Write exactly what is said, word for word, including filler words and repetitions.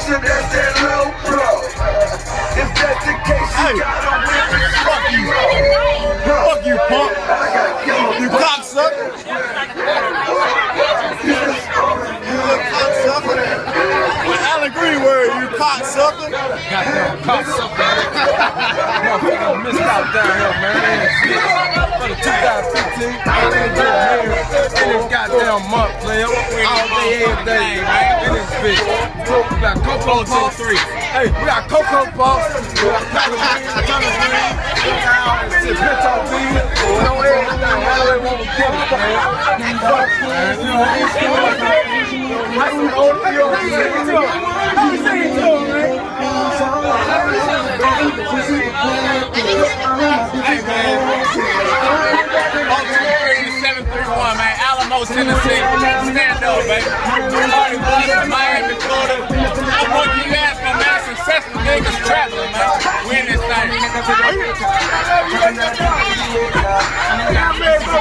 Sasha, that's that low pro. If that's the case, you gotta whip it. Fuck you. Fuck you, punk. You cocksucker. You little cocksucker. With Alan Greenway, you cocksucker. Goddamn cocksucker. Motherfucker missed out down here, man. For the two thousand fifteen, I ain't doing here. In this goddamn month, player. All day, every day, man. In this bitch. We got Cocoa Puffs. Hey, we got Cocoa Puffs. We got Collard Greens, Collard Greens. We got Pinto beans. We know everything. All they want to give us, man. Fuck, man. You know, it's cool. That's the only thing you say to him. You say it to him, man. Hey, man. seven three one, man. Alamo, Tennessee. Stand up, baby. Party Bus, Miami, Florida. I want you guys for man. Successful niggas traveling, man. We in this thing.